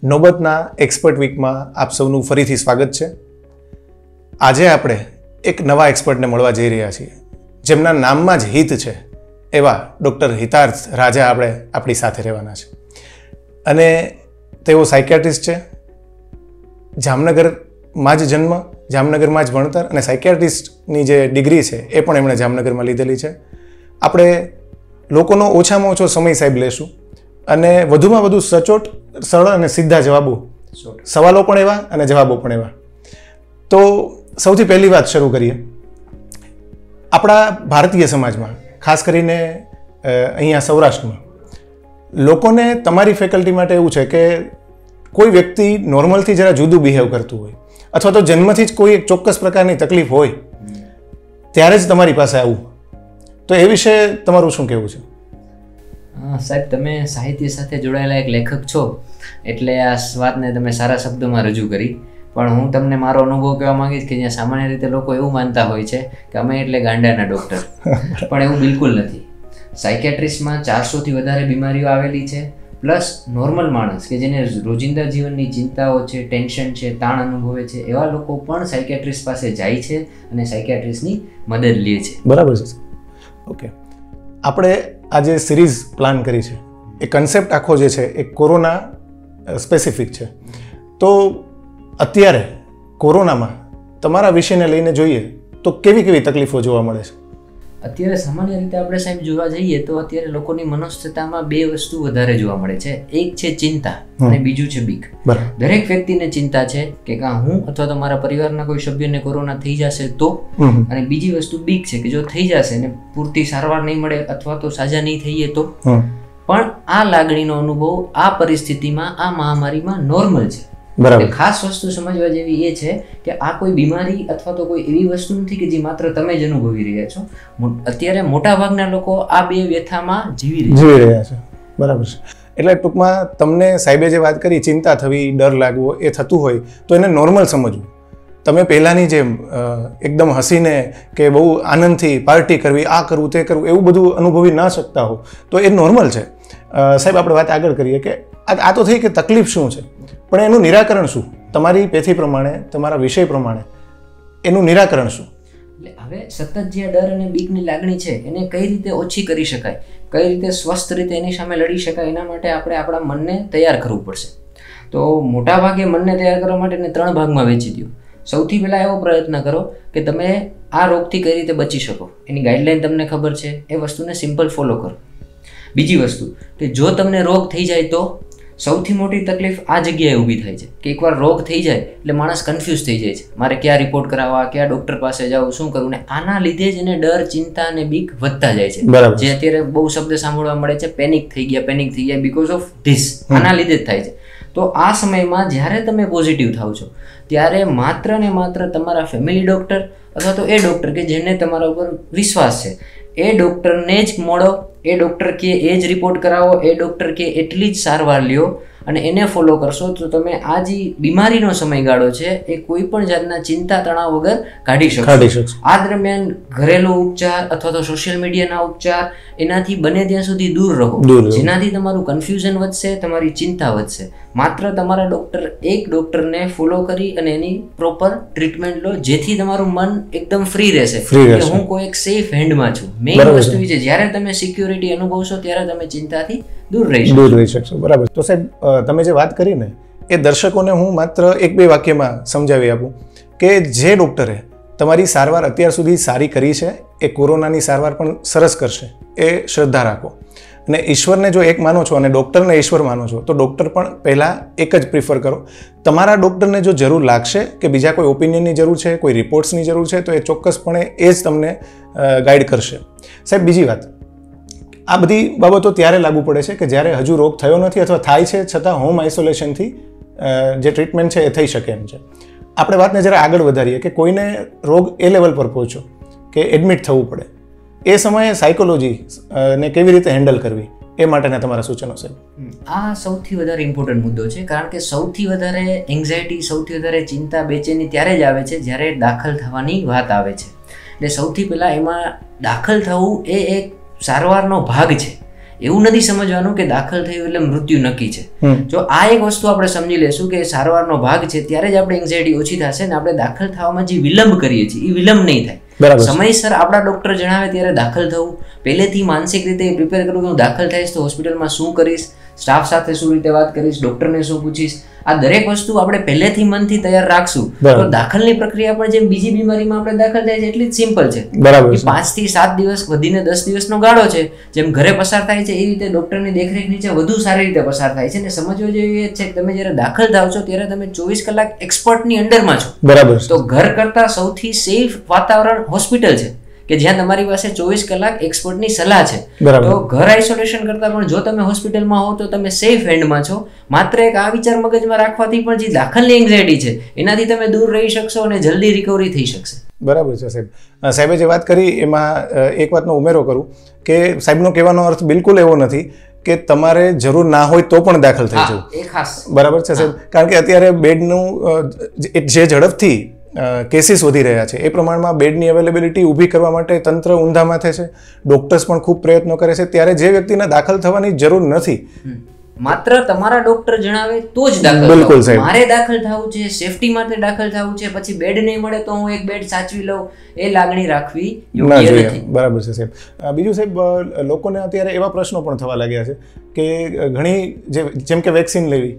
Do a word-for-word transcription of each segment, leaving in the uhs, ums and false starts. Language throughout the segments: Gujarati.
નોબતના એક્સપર્ટ વીકમાં આપ સૌનું ફરીથી સ્વાગત છે. આજે આપણે એક નવા એક્સપર્ટને મળવા જઈ રહ્યા છીએ, જેમના નામમાં જ હિત છે એવા ડૉક્ટર હિતાર્થ રાજા આપણે આપણી સાથે રહેવાના છે. અને તેઓ સાયકિયાટ્રિસ્ટ છે. જામનગરમાં જ જન્મ, જામનગરમાં જ ભણતર અને સાયકિયાટ્રિસ્ટની જે ડિગ્રી છે એ પણ એમણે જામનગરમાં લીધેલી છે. આપણે લોકોનો ઓછામાં ઓછો સમય સાહેબ લેશું અને વધુમાં વધુ સચોટ, સરળ અને સીધા જવાબો, સવાલો પણ એવા અને જવાબો પણ એવા. તો સૌથી પહેલી વાત શરૂ કરીએ. આપણા ભારતીય સમાજમાં, ખાસ કરીને અહીંયા સૌરાષ્ટ્રમાં, લોકોને તમારી ફેકલ્ટી માટે એવું છે કે કોઈ વ્યક્તિ નોર્મલથી જરા જુદું બિહેવ કરતું હોય અથવા તો જન્મથી જ કોઈ એક ચોક્કસ પ્રકારની તકલીફ હોય ત્યારે જ તમારી પાસે આવવું. તો એ વિશે તમારું શું કહેવું છે? સાહેબ, તમે સાહિત્ય સાથે જોડાયેલા એક લેખક છો એટલે આ વાતને તમે સારા શબ્દોમાં રજૂ કરી. પણ હું તમને મારો અનુભવ કહેવા માંગીશ કે જ્યાં સામાન્ય રીતે લોકો એવું માનતા હોય છે કે અમે એટલે ગાંડાના ડૉક્ટર, પણ એવું બિલકુલ નથી. સાયકિયાટ્રિસ્ટમાં ચારસોથી વધારે બીમારીઓ આવેલી છે, પ્લસ નોર્મલ માણસ કે જેને રોજિંદા જીવનની ચિંતાઓ છે, ટેન્શન છે, તાણ અનુભવે છે, એવા લોકો પણ સાયકિયાટ્રિસ્ટ પાસે જાય છે અને સાયકિયાટ્રિસ્ટની મદદ લે છે. બરાબર છે. ઓકે, આપણે આ જે સિરીઝ પ્લાન કરી છે એ કન્સેપ્ટ આખો જે છે એ કોરોના સ્પેસિફિક છે. તો અત્યારે કોરોનામાં તમારા વિષયને લઈને જોઈએ તો કેવી કેવી તકલીફો જોવા મળે છે? અત્યારે સામાન્ય રીતે આપણે સાહેબ જોવા જઈએ તો અત્યારે લોકોની મનોસ્થિતિમાં બે વસ્તુ વધારે જોવા મળે છે. એક છે ચિંતા અને બીજું છે બીક. દરેક વ્યક્તિને ચિંતા છે કે કાં હું અથવા તો મારા પરિવારના કોઈ સભ્યને કોરોના થઈ જશે તો, અને બીજી વસ્તુ બીક છે કે જો થઈ જશે ને પૂરતી સારવાર નહીં મળે અથવા તો સાજા નહીં થઈએ તો. પણ આ લાગણીનો અનુભવ આ પરિસ્થિતિમાં, આ મહામારીમાં નોર્મલ છે. ખાસ વસ્તુ સમજવા જેવી એ છે કે આ કોઈ બીમારી અથવા તો કોઈ એવી વસ્તુ નથી કે જે માત્ર તમે જ અનુભવી રહ્યા છો. અત્યારે મોટા ભાગના લોકો આ બે વ્યથામાં જીવી જીવી રહ્યા છે. બરાબર છે. એટલે ટૂંકમાં તમને સાહેબે જે વાત કરી, ચિંતા થવી, ડર લાગવો, એ થતું હોય તો એને નોર્મલ સમજવું. તમે પહેલાંની જેમ એકદમ હસીને કે બહુ આનંદથી પાર્ટી કરવી, આ કરવું, તે કરવું, એવું બધું અનુભવી ના શકતા હો તો એ નોર્મલ છે. સાહેબ, આપણે વાત આગળ કરીએ કે આ તો થઈ કે તકલીફ શું છે, પણ એનું નિરાકરણ શું? તમારી પેથી પ્રમાણે, તમારા વિષય પ્રમાણે એનું નિરાકરણ શું? હવે સતત જે ડર અને બીકની લાગણી છે એને કઈ રીતે ઓછી કરી શકાય, કઈ રીતે સ્વસ્થ રીતે એની સામે લડી શકાય, એના માટે આપણે આપણા મનને તૈયાર કરવું પડશે. તો મોટા ભાગે મનને તૈયાર કરવા માટે એને ત્રણ ભાગમાં વેચી દો. સૌથી પહેલાં એવો પ્રયત્ન કરો કે તમે આ રોગથી કઈ રીતે બચી શકો, એની ગાઈડલાઈન તમને ખબર છે, એ વસ્તુને સિમ્પલ ફોલો કરો. બીજી વસ્તુ કે જો તમને રોગ થઈ જાય તો સૌથી મોટી તકલીફ આ જગ્યાએ ઊભી થાય છે કે એકવાર રોગ થઈ જાય એટલે માણસ કન્ફ્યુઝ થઈ જાય છે, મારે ક્યાં રિપોર્ટ કરાવવા, ક્યાં ડૉક્ટર પાસે જવું, શું કરવું. ને આના લીધે જ એને ડર, ચિંતા અને બીક વધતા જાય છે. જે અત્યારે બહુ શબ્દ સાંભળવા મળે છે, પેનિક થઈ ગયા, પેનિક થઈ ગયા, બીકોઝ ઓફ ધીસ. આના લીધે જ થાય છે. તો આ સમયમાં જ્યારે તમે પોઝિટિવ થાવ છો ત્યારે માત્ર ને માત્ર તમારા ફેમિલી ડૉક્ટર અથવા તો એ ડૉક્ટર કે જેને તમારા ઉપર વિશ્વાસ છે એ ડૉક્ટરને જ મળો. એ ડૉક્ટર કે એ જ રિપોર્ટ કરાવો, એ ડૉક્ટર કે એટલી જ સારવાર લ્યો અને એને ફોલો કરશો તો તમે આ જે બીમારીનો સમયગાળો છે એ કોઈ પણ જાતના ચિંતા તણાવ વગર કાઢી શકશો. આ દરમિયાન ઘરેલું ઉપચાર અથવા તો સોશિયલ મીડિયાના ઉપચાર, એનાથી બને ત્યાં સુધી દૂર રહો, જેનાથી તમારું કન્ફ્યુઝન વધશે, તમારી ચિંતા વધશે. માત્ર તમારા ડૉક્ટર, એક ડૉક્ટરને ફોલો કરી અને એની પ્રોપર ટ્રીટમેન્ટ લો, જેથી તમારું મન એકદમ ફ્રી રહેશે કે હું કોઈ એક સેફ હેન્ડમાં છું. મેઇન વસ્તુ એ છે, જ્યારે તમે સિક્યોરિટી અનુભવશો ત્યારે તમે ચિંતાથી દૂર રહી દૂર રહી શકશો. બરાબર. તો સાહેબ, તમે જે વાત કરી ને એ દર્શકોને હું માત્ર એક બે વાક્યમાં સમજાવી આપું કે જે ડૉક્ટરે તમારી સારવાર અત્યાર સુધી સારી કરી છે એ કોરોનાની સારવાર પણ સરસ કરશે, એ શ્રદ્ધા રાખો. અને ઈશ્વરને જો એક માનો છો અને ડૉક્ટરને ઈશ્વર માનો છો તો ડૉક્ટર પણ પહેલાં એક જ પ્રિફર કરો. તમારા ડૉક્ટરને જો જરૂર લાગશે કે બીજા કોઈ ઓપિનિયનની જરૂર છે, કોઈ રિપોર્ટ્સની જરૂર છે, તો એ ચોક્કસપણે એ જ તમને ગાઈડ કરશે. સાહેબ, બીજી વાત, આ બધી બાબતો ત્યારે લાગુ પડે છે કે જ્યારે હજુ રોગ થયો નથી અથવા થાય છે છતાં હોમ આઇસોલેશનથી જે ટ્રીટમેન્ટ છે એ થઈ શકે એમ છે. આપણે વાતને જરા આગળ વધારીએ કે કોઈને રોગ એ લેવલ પર પહોંચ્યો કે એડમિટ થવું પડે, એ સમયે સાયકોલોજી ને કેવી રીતે હેન્ડલ કરવી, એ માટેના તમારા સૂચનો છે? આ સૌથી વધારે ઇમ્પોર્ટન્ટ મુદ્દો છે, કારણ કે સૌથી વધારે એન્ઝાયટી, સૌથી વધારે ચિંતા, બેચેની ત્યારે જ આવે છે જ્યારે દાખલ થવાની વાત આવે છે. એટલે સૌથી પહેલાં એમાં દાખલ થવું એ એક સારવારનો ભાગ છે. એવું નથી સમજવાનું કે દાખલ થયું એટલે મૃત્યુ નક્કી છે. જો આ એક વસ્તુ આપણે સમજી લેશું કે સારવારનો ભાગ છે, ત્યારે જ આપણે એન્ઝાયટી ઓછી થશે ને આપણે દાખલ થવામાં જે વિલંબ કરીએ છીએ એ વિલંબ નહીં થાય. સમયસર આપણા ડોક્ટર જણાવે ત્યારે દાખલ થવું, પહેલેથી માનસિક રીતે પ્રિપેર કરવું કે હું દાખલ થઈશ તો હોસ્પિટલમાં શું કરીશ, સ્ટાફ સાથે શું રીતે વાત કરીશ, ડોક્ટરને શું પૂછીશ, આ દરેક વસ્તુ આપણે પહેલેથી મનથી તૈયાર રાખશું તો દાખલની પ્રક્રિયા પણ જેમ બીજી બીમારીમાં આપણે દાખલ થાય છે એટલી જ સિમ્પલ છે. પાંચ થી સાત દિવસ વધીને દસ દિવસનો ગાળો છે, જેમ ઘરે પસાર થાય છે એ રીતે ડોક્ટરની દેખરેખ નીચે વધુ સારી રીતે પસાર થાય છે. અને સમજવું જેવી એ છે કે તમે જ્યારે દાખલ થાવ છો ત્યારે તમે ચોવીસ કલાક એક્સપર્ટની અંડરમાં છો. બરાબર. તો ઘર કરતા સૌથી સેફ વાતાવરણ હોસ્પિટલ છે કે જ્યાં તમારી પાસે ચોવીસ કલાક એક્સપર્ટની સલાહ છે. તો ઘર આઇસોલેશન કરતા પણ જો તમે હોસ્પિટલમાં હો તો તમે સેફ હેન્ડમાં છો. માત્ર એક આ વિચાર મગજમાં રાખવાથી પણ જે દાખલની એન્ઝાયટી છે એનાથી તમે દૂર રહી શકશો અને જલ્દી રિકવરી થઈ શકશે. બરાબર છે સાહેબ. સાહેબે જે વાત કરી એમાં એક વાતનો ઉમેરો કરું કે સાહેબનો કહેવાનો અર્થ બિલકુલ એવો નથી કે તમારે જરૂર ના હોય તો પણ દાખલ થઈ જવું. એ ખાસ બરાબર છે સાહેબ. કારણ કે અત્યારે બેડનું જે ઝડપથી કેસીસ વધી રહ્યા છે એ પ્રમાણમાં બેડની અવેલેબિલિટી ઊભી કરવા માટે તંત્ર ઊંધા માથે છે, ડોક્ટર્સ પણ ખૂબ પ્રયત્નો કરે છે. ત્યારે જે વ્યક્તિને દાખલ થવાની જરૂર નથી, માત્ર તમારા ડોક્ટર જણાવે તો જ દાખલ. બિલકુલ સાહેબ. મારે દાખલ થવું છે, સેફટી માટે દાખલ થવું છે, પછી બેડ નહીં મળે તો હું એક બેડ સાચવી લઉં, એ લાગણી રાખવી યોગ્ય નથી. બરાબર છે સાહેબ. બીજું સાહેબ, લોકોને અત્યારે એવા પ્રશ્નો પણ થવા લાગ્યા છે કે ઘણી જે જેમ કે વેક્સિન લેવી,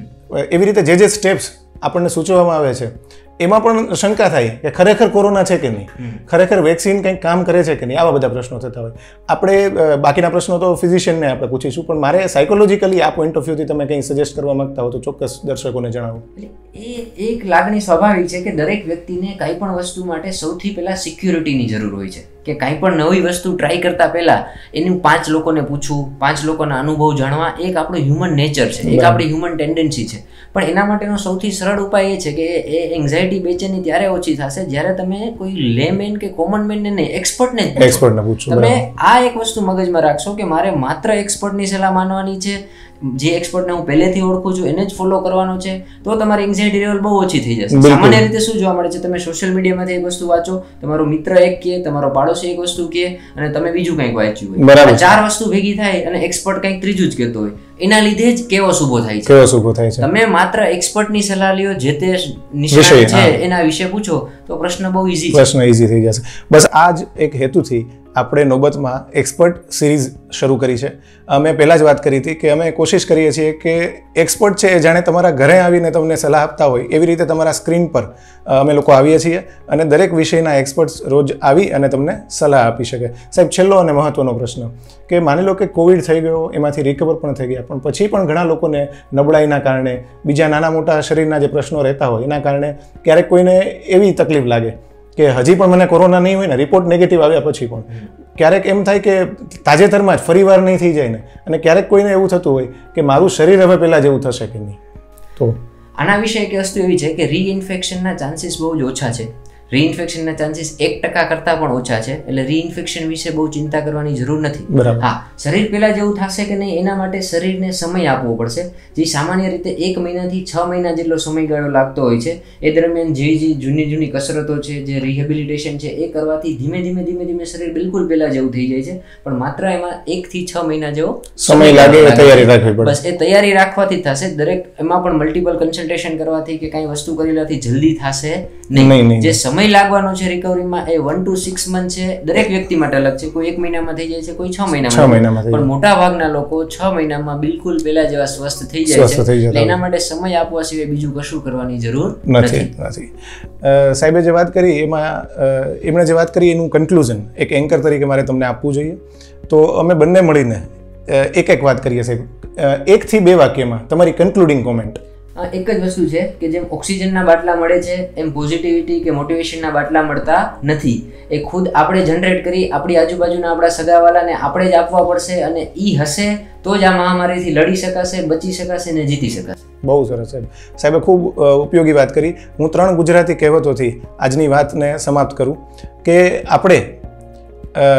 એવી રીતે જે જે સ્ટેપ્સ આપણને સૂચવવામાં આવે છે એમાં પણ શંકા થાય કે ખરેખર કોરોના છે કે નહીં, ખરેખર વેક્સિન કંઈક કામ કરે છે કે નહીં, આવા બધા પ્રશ્નો થતા હોય. આપણે બાકીના પ્રશ્નો તો ફિઝિશિયનને આપણે પૂછીશું, પણ મારે સાયકોલોજીકલી આ પોઈન્ટ ઓફ વ્યૂથી તમે કંઈ સજેસ્ટ કરવા માંગતા હો તો ચોક્કસ દર્શકોને જણાવો. એ એક લાગણી સ્વાભાવિક છે કે દરેક વ્યક્તિને કાંઈ પણ વસ્તુ માટે સૌથી પહેલા સિક્યુરિટીની જરૂર હોય છે કે કાંઈ પણ નવી વસ્તુ ટ્રાય કરતા પહેલા એનું પાંચ લોકોને પૂછવું, પાંચ લોકોના અનુભવ જાણવા, એક આપણું હ્યુમન નેચર છે, એક આપણી હ્યુમન ટેન્ડન્સી છે. પણ એના માટેનો સૌથી સરળ ઉપાય એ છે કે એ એન્ઝાયટી બેચેની ત્યારે ઓછી થશે જ્યારે તમે કોઈ લેમેન કે કોમન મેનને નહીં, એક્સપર્ટને જ એક્સપર્ટને પૂછો. તમે આ એક વસ્તુ મગજમાં રાખશો કે મારે માત્ર એક્સપર્ટની સલાહ માનવાની છે, જે એક્સપર્ટને હું પહેલેથી ઓળખું છું એને જ ફોલો કરવાનો છે, તો તમારી એન્ઝાયટી લેવલ બહુ ઓછી થઈ જશે. સામાન્ય રીતે શું જોવા મળે છે, તમે સોશિયલ મીડિયામાંથી એક વસ્તુ વાંચો, તમારો મિત્ર એક કહે, તમારો પાડોશી એક વસ્તુ કહે અને તમે બીજું કંઈક વાંચ્યું હોય, ચાર વસ્તુ ભેગી થાય અને એક્સપર્ટ કંઈક ત્રીજું જ કહેતો હોય, એના લીધે જ કેવોસ ઊભો થાય છે. કેવોસ ઊભો થાય છે. તમે માત્ર એક્સપર્ટની સલાહ લ્યો, જે તે નિષ્ણાત છે એના વિશે પૂછો તો પ્રશ્ન બહુ ઈઝી છે, પ્રશ્ન ઈઝી થઈ જશે. બસ આ જ એક હેતુથી આપણે નોબતમાં એક્સપર્ટ સિરીઝ શરૂ કરી છે. અમે પહેલાં જ વાત કરી હતી કે અમે કોશિશ કરીએ છીએ કે એક્સપર્ટ છે એ જાણે તમારા ઘરે આવીને તમને સલાહ આપતા હોય એવી રીતે તમારા સ્ક્રીન પર અમે લોકો આવીએ છીએ અને દરેક વિષયના એક્સપર્ટ્સ રોજ આવી અને તમને સલાહ આપી શકે. સાહેબ, છેલ્લો અને મહત્વનો પ્રશ્ન કે માની લો કે કોવિડ થઈ ગયો, એમાંથી રિકવર પણ થઈ ગયા, પણ પછી પણ ઘણા લોકોને નબળાઈના કારણે, બીજા નાના મોટા શરીરના જે પ્રશ્નો રહેતા હોય એના કારણે ક્યારેક કોઈને એવી તકલીફ લાગે કે હજી પણ મને કોરોના નહીં હોય ને, રિપોર્ટ નેગેટિવ આવ્યા પછી પણ ક્યારેક એમ થાય કે તાજેતરમાં જ ફરીવાર નહીં થઈ જાય ને, અને ક્યારેક કોઈને એવું થતું હોય કે મારું શરીર હવે પહેલાં જેવું થશે કે નહીં. તો આના વિશે એક વસ્તુ એવી છે કે રીઇન્ફેક્શનના ચાન્સીસ બહુ જ ઓછા છે. રીઇન્ફેક્શનના ચાન્સીસ એક ટકા કરતાં પણ ઓછા છે, એટલે રીઇન્ફેક્શન વિશે બહુ ચિંતા કરવાની જરૂર નથી. હા, શરીર પહેલાં જેવું થશે કે નહીં એના માટે શરીરને સમય આપવો પડશે, જે સામાન્ય રીતે એક મહિનાથી છ મહિના જેટલો સમયગાળો લાગતો હોય છે. એ દરમિયાન જે જે જૂની જૂની કસરતો છે, જે રિહેબિલિટેશન છે, એ કરવાથી ધીમે ધીમે ધીમે ધીમે શરીર બિલકુલ પહેલાં જેવું થઈ જાય છે, પણ માત્ર એમાં એકથી છ મહિના જેવો સમય લાગે, તૈયારી રાખવી પડે. બસ એ તૈયારી રાખવાથી થશે. દરેક એમાં પણ મલ્ટિપલ કન્સલ્ટેશન કરવાથી કે કાંઈ વસ્તુ કરેલાથી જલ્દી થશે નહીં. જે સમય લાગવાનો છે રિકવરીમાં એ વન ટુ સિક્સ મંથ છે. દરેક વ્યક્તિ માટે અલગ છે, કોઈ એક મહિનામાં થઈ જાય છે, કોઈ છ મહિનામાં, પણ મોટા ભાગના લોકો છ મહિનામાં બિલકુલ પહેલા જેવા સ્વસ્થ થઈ જાય છે. એના માટે સમય આપવા સિવાય બીજું કશું કરવાની જરૂર નથી. નથી સાહેબે જે વાત કરી એમાં એમણે જે વાત કરી એનું કન્ક્લુઝન એક એન્કર તરીકે મારે તમને આપવું જોઈએ, તો અમે બંને મળીને એક એક વાત કરીએ સાહેબ. એક થી બે વાક્યમાં તમારી કન્ક્લુડિંગ કોમેન્ટ. એક જ વસ્તુ છે કે જેમ ઓક્સિજનના બાટલા મળે છે એમ પોઝિટિવિટી કે મોટિવેશનના બાટલા મળતા નથી. એ ખુદ આપણે જનરેટ કરી આપણી આજુબાજુના આપણા સગાવાલાને આપણે જ આપવા પડશે, અને એ હશે તો જ આ મહામારીથી લડી શકાશે, બચી શકાશે ને જીતી શકાશે. બહુ સરસ સાહેબ. સાહેબે ખૂબ ઉપયોગી વાત કરી. હું ત્રણ ગુજરાતી કહેવતોથી આજની વાતને સમાપ્ત કરું કે આપણે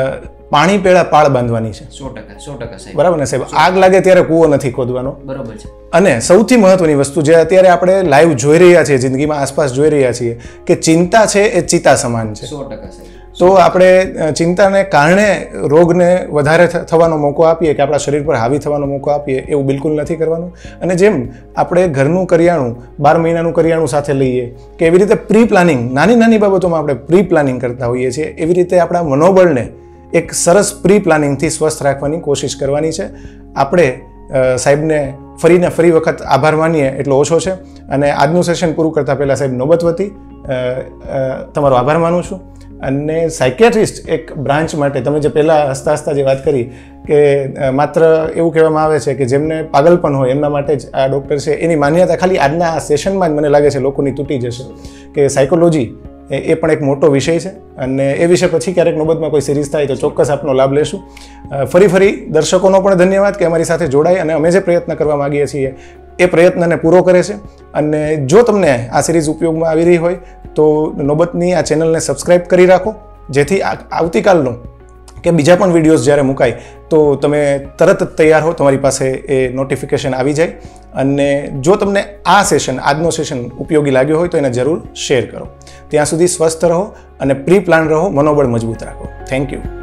પાણી પેળા પાળ બાંધવાની છે. સો ટકા સો ટકા સાહેબ. બરાબર ને સાહેબ? આગ લાગે ત્યારે કૂવો નથી ખોદવાનો. બરોબર છે. અને સૌથી મહત્વની વસ્તુ જે અત્યારે આપણે લાઈવ જોઈ રહ્યા છીએ, જિંદગીમાં આસપાસ જોઈ રહ્યા છીએ, કે ચિંતા છે એ ચિતા સમાન છે. સો ટકા સાહેબ. તો આપણે ચિંતાને કારણે રોગને વધારે થવાનો મોકો આપીએ, કે આપણા શરીર પર હાવી થવાનો મોકો આપીએ, એવું બિલકુલ નથી કરવાનું. અને જેમ આપણે ઘરનું કરિયાણું બાર મહિનાનું કરિયાણું સાથે લઈએ, કે એવી રીતે પ્રી પ્લાનિંગ નાની નાની બાબતોમાં આપણે પ્રી પ્લાનિંગ કરતા હોઈએ છીએ, એવી રીતે આપણા મનોબળને એક સરસ પ્રી પ્લાનિંગથી સ્વસ્થ રાખવાની કોશિશ કરવાની છે. આપણે સાહેબને ફરીને ફરી વખત આભાર માનીએ એટલો ઓછો છે. અને આજનું સેશન પૂરું કરતાં પહેલાં સાહેબ નોબત વતી તમારો આભાર માનું છું. અને સાયકેટ્રિસ્ટ એક બ્રાન્ચ માટે તમે જે પહેલાં હસતા હસતા જે વાત કરી કે માત્ર એવું કહેવામાં આવે છે કે જેમને પાગલપન હોય એમના માટે જ આ ડૉક્ટર છે, એની માન્યતા ખાલી આજના આ સેશનમાં જ મને લાગે છે લોકોની તૂટી જશે. કે સાયકોલોજી એ પણ એક મોટો વિષય છે, અને એ વિષય પછી ક્યારેક નોબતમાં કોઈ સિરીઝ થાય તો ચોક્કસ આપનો લાભ લેશું. ફરી ફરી દર્શકોનો પણ ધન્યવાદ કે અમારી સાથે જોડાય અને અમે જે પ્રયત્ન કરવા માગીએ છીએ એ પ્રયત્નને પૂરો કરે છે. અને જો તમને આ સિરીઝ ઉપયોગમાં આવી રહી હોય તો નોબતની આ ચેનલને સબસ્ક્રાઈબ કરી રાખો, જેથી આવતીકાલનો કે બીજા પણ વિડીયોઝ જ્યારે મુકાય તો તમે તરત જ તૈયાર હો, તમારી પાસે એ નોટિફિકેશન આવી જાય. અને જો તમને આ સેશન આજનો સેશન ઉપયોગી લાગ્યો હોય તો એને જરૂર શેર કરો. ત્યાં સુધી સ્વસ્થ રહો અને પ્રી પ્લાન રહો, મનોબળ મજબૂત રાખો. Thank you.